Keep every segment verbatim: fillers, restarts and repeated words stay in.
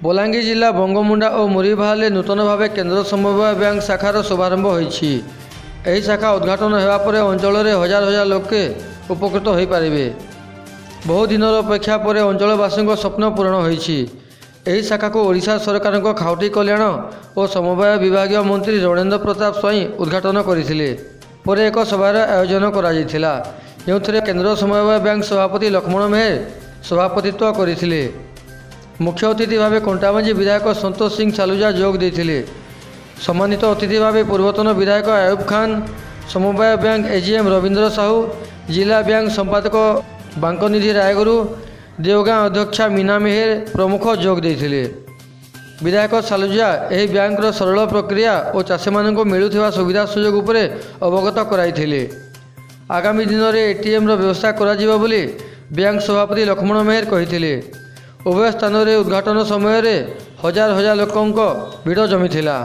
बलांगीर जिला बंगमुंडा और मुरीबाहाल नूतन भाव केन्द्र समवाय बैंक शाखार शुभारंभ होईछि। एही शाखा उद्घाटन होगा पर अंचल में हजार हजार लोके उपकृत हो पारे। बहु दिन अपेक्षा पर अंचलवासी स्वप्न पूरण होईछि। एही शाखा को ओडिशा सरकार खाउटी कल्याण और समवाय विभाग मंत्री रणेन्द्र प्रताप स्वाई उद्घाटन करथिले। पर एक सभार आयोजन करा जायथिला, जोंथिरे केन्द्र समवाय बैंक सभापति लक्ष्मण मेहर सभापतित्व करथिले। मुख्य अतिथि भाव कंटाबांजी विधायक संतोष सिंह सालुजा जोग देथिले। सम्मानित अतिथि भाव पूर्वतन विधायक आयुब खान, समवाय बैंक एजीएम रविंद्र साहू, जिला बैंक संपादक बांकनिधि रायगुरु, देवगां अध्यक्षा मीना मेहर प्रमुख जोग देथिले। विधायक सालुजा एही बैंकर सरल प्रक्रिया और चाषी मानक मिलुथिबा सुविधा सुयोग उपरे अवगत कराइथिले। आगामी दिन में एटीएम व्यवस्था करा जिवो बोली बैंक सभापति लक्ष्मण मेहर कहिथिले। उभय स्थान में उद्घाटन समय रे हजार हजार लोकों भिड़ जमी थिला।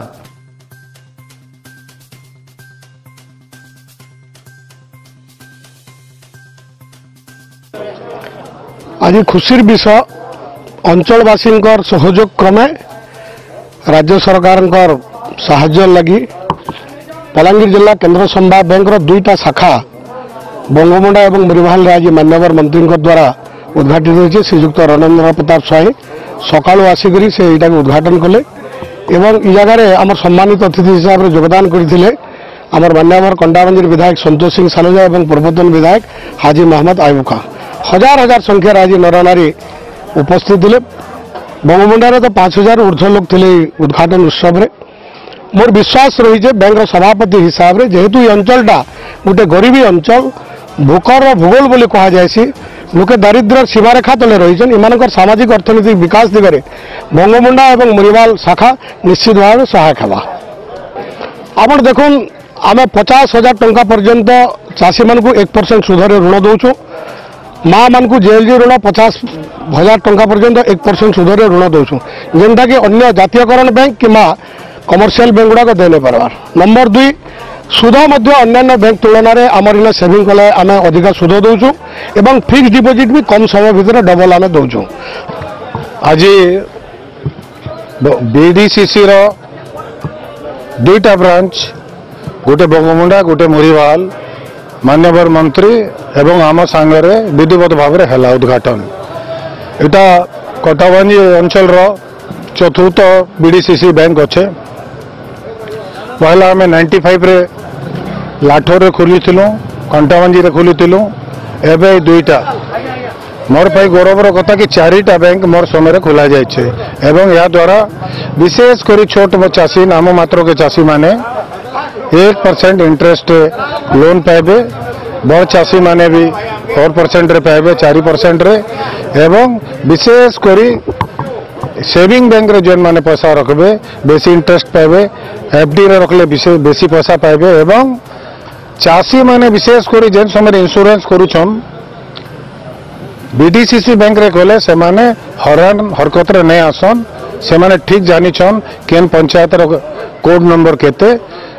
आज खुशीर विषय अंचलवासी सहयोग क्रमे राज्य सरकार साहाय्य लगी बलांगीर जिला केन्द्र समवाय बैंक दुईटा शाखा बंगमुंडा और मुरीबाहाल आज माननीय मंत्री द्वारा उद्घाटित होती। श्रीजुक्त रणेन्द्र प्रताप स्वाई सकाळु आसिक से यहाँ उद्घाटन कले एवं इ जगार आम सम्मानित अतिथि हिसाब से योगदान करते आमर माननीय कंटाबांजी विधायक संतोष सिंह सालुजा और पूर्वतन विधायक हाजी मोहम्मद आयुब खान। हजार हजार संख्यार आज नरनारी उपस्थित थे। बंगमुंडार तो पांच हजार ऊर्ध्व लोग थे उद्घाटन उत्सव में। मोर विश्वास रही बैंक सभापति हिसाब से जेहेतु अंचलटा गोटे गरीबी अंचल भूकर भूगोल बोली कह जाए लोके दारिद्र्य सीमारेखा तले रही इमानकर सामाजिक अर्थनैतिक विकास दिगरे बंगमुंडा और मुरीबाहाल शाखा निश्चित भाव में सहायक होगा। आप देखुन आम पचास हजार टंका पर्यंत चाषी मान एक परसेंट सुधरे ऋण दौचु। माँ मान को जेएलजी ऋण पचास हजार टंका पर्यंत एक परसेंट सुधरे ऋण दौचु, जेनटा कि अन्य जातीयकरण बैंक कि कमर्शियल बैंक गुड़ाक दे नहीं पार्बार। नंबर दुई सुध अन्य बैंक तुलन में आमर इन सेविंग कले आम अधिक सुध दौचु एवं फिक्स डिपोजिट भी कम समय भितर डबल आम दौचु। आज बीडीसीसी रो दुईटा ब्रांच गोटे बंगमुंडा गोटे मुरीबाहाल मान्यवर मंत्री एवं आम सांगे विधिवत भाव में है उद्घाटन। इटा कंटाबांजी अंचल चतुर्थ बीडीसीसी बैंक अच्छे। पहला आम नाइंटी फाइव रे लाठोर खोली कंटाबांजी खोली एवं दुईटा मोर पाई गौरवर कथा कि चारिटा बैंक मोर समय खोला जाए एवं या द्वारा विशेषकर छोट चाषी नाम मात्र के चाषी माने एक परसेंट इंटरेस्ट लोन पाइबे, बड़ चाषी माने भी फोर परसेंट रे पाइबे चार परसेंट रे एवं विशेषकर सेविंग बैंक रे जोन माने पैसा रखबे बेसी इंटरेस्ट पाइबे, एफडी रे रखले बेसी पैसा पाइबे एवं चाषी माने विशेषकर जेन समय इंश्योरेंस करूछन बीडीसीसी बैंक रे कले से माने हरान हरकत रे नहीं आसन। से माने ठीक जानी छन केन पंचायत रो कोड नंबर केते